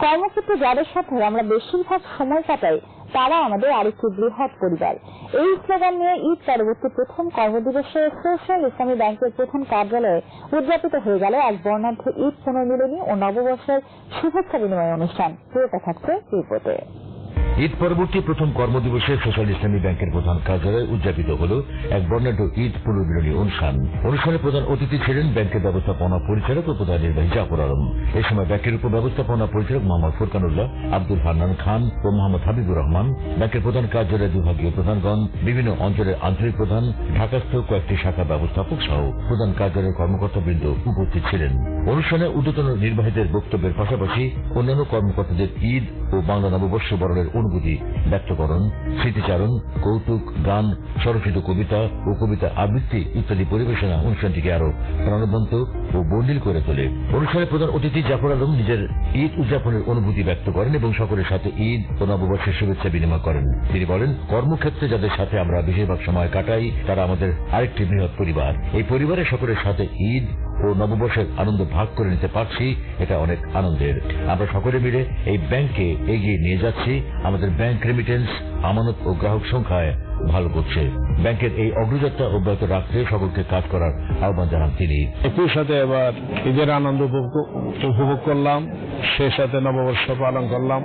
কর্মক্ষেত্রে যাদের সাথে আমরা বেশিরভাগ সময় কাটাই তারা আমাদের আরেকটি বৃহৎ পরিবার। এই স্লোগান নিয়ে ঈদ পরবর্তী প্রথম কর্মদিবসে সোশ্যাল ইসলামী ব্যাংকের প্রধান কার্যালয়ে উদযাপিত হয়ে গেল এক বর্ণাঢ্য ঈদ পুনর্মিলনী ও নববর্ষের শুভেচ্ছা বিনিময় অনুষ্ঠান। পুরোটা থাকছে রিপোর্টে। ঈদ পরবর্তী প্রথম কর্মদিবসে সোশ্যাল ইসলামী ব্যাংকের প্রধান কার্যালয়ে উদযাপিত হল এক বর্ণাঢ্য ঈদ পুনর্মিলনী অনুষ্ঠান। অনুষ্ঠানে প্রধান অতিথি ছিলেন ব্যাংকের ব্যবস্থাপনা পরিচালক ও প্রধান নির্বাহী জাফর আলম। এ সময় ব্যাংকের উপব্যবস্থাপনা পরিচালক মোহাম্মদ ফুরকানুল্লাহ, আব্দুল হান্নান খান ও মোহাম্মদ হাবিবুর রহমান, ব্যাংকের প্রধান কার্যালয়ের বিভাগীয় প্রধানগণ, বিভিন্ন অঞ্চলের আঞ্চলিক প্রধান, ঢাকাস্থ কয়েকটি শাখা ব্যবস্থাপক সহ প্রধান কার্যালয়ের কর্মকর্তাবৃন্দ উপস্থিত ছিলেন। অনুষ্ঠানে ঊর্ধ্বতন নির্বাহীদের বক্তব্যের পাশাপাশি অন্যান্য কর্মকর্তাদের ঈদ ও বাংলা নববর্ষ বরণের অনুভূতি ব্যক্তকরণ, স্মৃতিচারণ, কৌতুক, গান, স্বরচিত কবিতা ও কবিতা আবৃত্তি ইত্যাদি পরিবেশনা অনুষ্ঠানটিকে আরো প্রাণবন্ত ও বর্ণিল করে তোলে। অনুষ্ঠানে প্রধান অতিথি জাফর আলম নিজের ঈদ উদযাপনের অনুভূতি ব্যক্ত করেন এবং সকলের সাথে ঈদ ও নববর্ষের শুভেচ্ছা বিনিময় করেন। তিনি বলেন, কর্মক্ষেত্রে যাদের সাথে আমরা বেশিরভাগ সময় কাটাই তারা আমাদের আরেকটি বৃহৎ পরিবার। এই পরিবারের সকলের সাথে ঈদ ও নববর্ষের আনন্দ ভাগ করে নিতে পারছি, এটা অনেক আনন্দের। আমরা সকলে মিলে এই ব্যাংককে এগিয়ে নিয়ে যাচ্ছি। আমাদের ব্যাংক রেমিটেন্স, আমানত ও গ্রাহক সংখ্যায় ভালো করছে। ব্যাংকের এই অগ্রযাত্রা অব্যাহত রাখতে সকলকে কাজ করার আহ্বান জানান তিনি। একই সাথে এবার ঈদের আনন্দ উপভোগ করলাম, সে সাথে নববর্ষ পালন করলাম।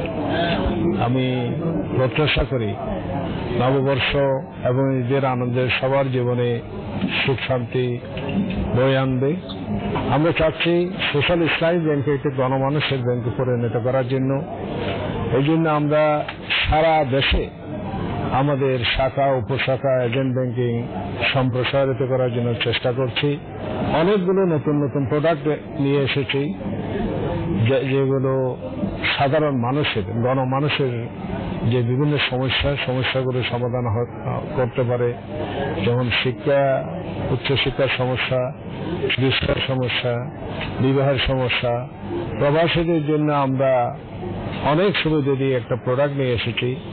আমি প্রত্যাশা করি নববর্ষ এবং ঈদের আনন্দের সবার জীবনে সুখ শান্তি বয়ে আনবে। আমরা চাচ্ছি সোশ্যাল ইসলামী ব্যাংকে একটি গণমানুষের ব্যাংকে পরিণত করার জন্য। এই জন্য আমরা সারা দেশে আমাদের শাখা উপশাখা এজেন্ট ব্যাংকিং সম্প্রসারিত করার জন্য চেষ্টা করছি। অনেকগুলো নতুন নতুন প্রোডাক্ট নিয়ে এসেছি যেগুলো সাধারণ মানুষের, গণমানুষের যে বিভিন্ন সমস্যাগুলো সমাধান করতে পারে, যেমন শিক্ষা, উচ্চশিক্ষার সমস্যা, চিকিৎসার সমস্যা, বিবাহের সমস্যা। প্রবাসীদের জন্য আমরা অনেক সুবিধা দিয়ে একটা প্রোডাক্ট নিয়ে এসেছি।